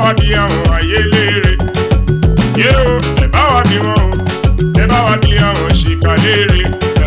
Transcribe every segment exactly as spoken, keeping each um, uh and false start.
wa bí àwọn ayé léèrè. Yé o, ẹ bá wa bí wọn o, ẹ bá wa bí àwọn ṣìkà léèrè.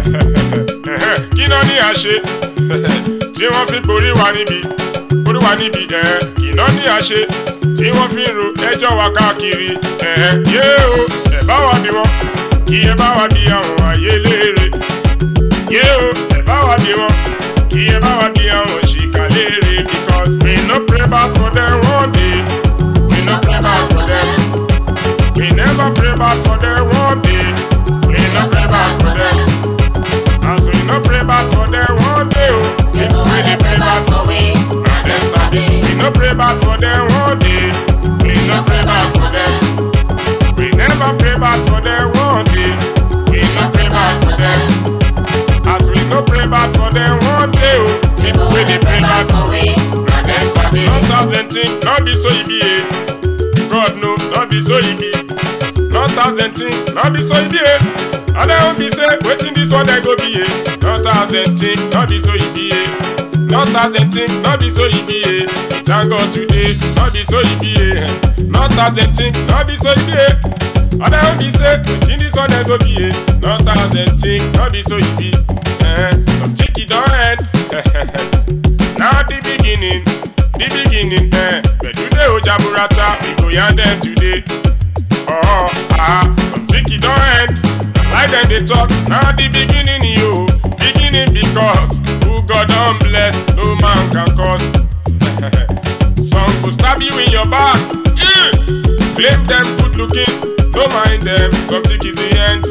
Kí náà ní àṣẹ tí wọ́n fi borí wa níbi borí wa níbi kí náà ní àṣẹ tí wọ́n fi ń ro ẹjọ́ wa káàkiri. Yé o, ẹ bá wa bí wọn, kí ẹ bá wa bí àwọn ayé léèrè. Yé o, ẹ bá wa bí wọn, kí ẹ bá wa bí àwọn ṣìkà léèrè. Because we no pray back for them one day. We no pray back for them. We never pray back for them one day. We no pray back for them. As we no pray back for them one day. We no really pray back for we. And then Sunday. We no pray back for them one day. We no pray back for them. We never pray back for them one day. We no pray back for them. As we no pray back for them one day. We no really pray back for we. And then Sunday. Not thousand things, not be so it be. God no, not be so it be. Not thousand things, not be so it be. And I won't be say, waiting this one I go be. Not thousand things, not be so it be. Not thousand things, not be so it be. Thank God today, not be so it be. Not thousand things, not be so it be. And I won't be say, waiting this one I go be. Not thousand things, not be so it be. Some chicky don't end. Now the beginning, the beginning. But today, oh Jaburata, we go yarn them today. Oh, ah, some chicky don't end. Like them they talk, now the beginning you. Beginning because who God don't bless, no man can cause. Some will stab you in your back. Yeah. Blame them good looking, don't mind them. Some chick is the end.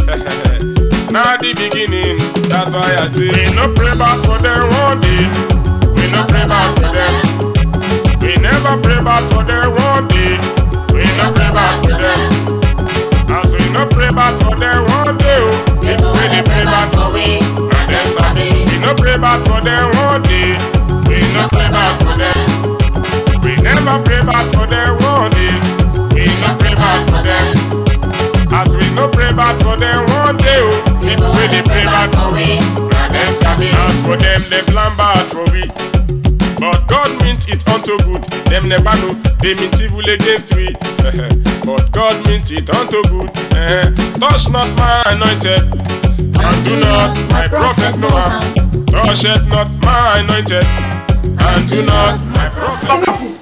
Now the beginning, that's why I say we no pray back for them one day. We no pray back for them. We never pray back for them one day. We no pray back for them. As we no pray back for them one day. We no really pray back for we. And then Sunday. We no pray back for them one day. We no pray back for them. We never pray back for them one day. We no pray back for them. As we no pray back for them one day. We no really pray back for we. And then Sunday. As for them, they plan bad for we. But God meant it unto good. Them never know they meant evil against we. But God meant it unto good. Touch not my anointed, and do not my prophet Noah. Touch it not my anointed, and do not my prophet.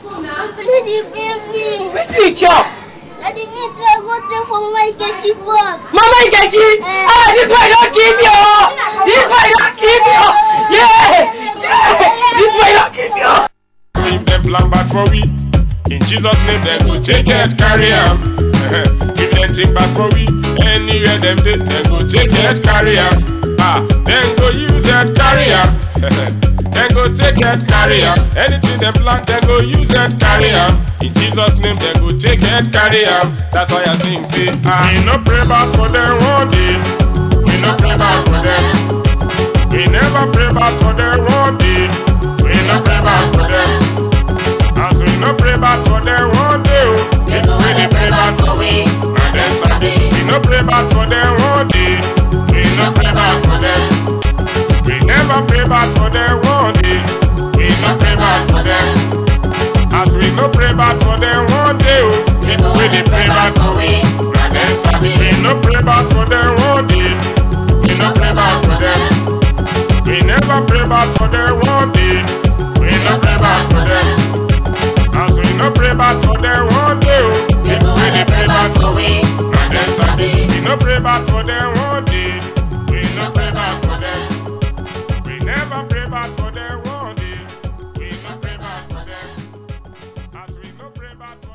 What do you chop? Daddy, me too. I got them for my Nkechi box. Mama Nkechi? Ah, this way don't keep you. This way don't keep you. Yeah, yeah. This way don't keep you. If them plan bad for we, in Jesus' name they go take it, carry am. If them think bad for we, anywhere them they, they go take it, carry am. Ah, then go use it, carry am. Then go take it, carry am. Anything them plan, they go use it, carry am. In Jesus' name they go take it, carry am. That's why I sing, say, ah, we no pray back for them one day. We no pray back for them. We never pray back for them one day. We no pray back for them. As we no pray back for them one day. We no really pray back for we. And then Sunday. We no pray back for them one day. We no pray back for them. We never pray back for them one day. We no pray back for them. As we no pray back for them one day. We no really pray back for we. And then Sunday. We no pray back for them one day. We no pray back for them. We never pray back for them one day. We no pray back for them. As we no pray back for them one day. We no really pray back for we. And then Sunday. We no pray back for them one day. We no pray back for them. We never pray back for them one day. We no pray back for them. As we no pray back for them.